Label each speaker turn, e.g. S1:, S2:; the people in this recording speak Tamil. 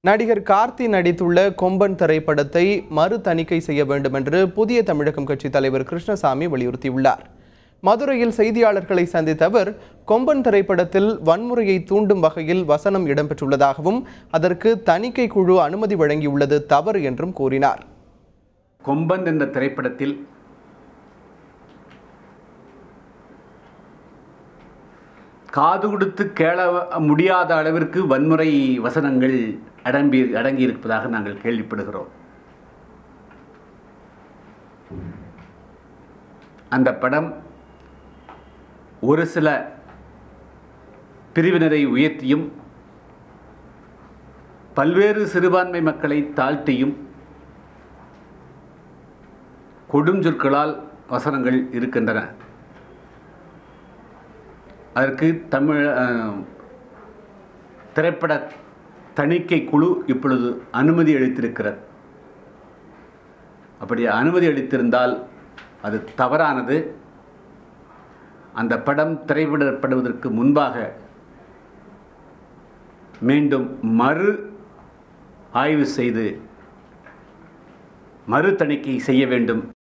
S1: நடிகர் கார்த்தி நடித்துள்ள கொம்பன் திரைப்படத்தை மறு தணிக்கை செய்ய வேண்டும் என்று புதிய தமிழகம் கட்சி தலைவர் கிருஷ்ணசாமி வலியுறுத்தியுள்ளார். மதுரையில் செய்தியாளர்களை சந்தித்த அவர், கொம்பன் திரைப்படத்தில் வன்முறையை தூண்டும் வகையில் வசனம் இடம்பெற்றுள்ளதாகவும் அதற்கு தணிக்கை குழு அனுமதி வழங்கியுள்ளது தவறு என்றும் கூறினார்.
S2: கொம்பன் என்ற திரைப்படத்தில் காது கொடுத்து கேள முடியாத அளவிற்கு வன்முறை வசனங்கள் அடங்கியிருப்பதாக நாங்கள் கேள்விப்படுகிறோம். அந்த படம் ஒரு சில பிரிவினரை உயர்த்தியும் பல்வேறு சிறுபான்மை மக்களை தாழ்த்தியும் கொடுஞ்சொற்களால் வசனங்கள் இருக்கின்றன. அதற்கு திரைப்பட தணிக்கை குழு இப்பொழுது அனுமதி அளித்திருக்கிறது. அப்படி அனுமதி அளித்திருந்தால் அது தவறானது. அந்த படம் திரையிடப்படுவதற்கு முன்பாக மீண்டும் மறு ஆய்வு செய்து மறு தணிக்கை செய்ய வேண்டும்.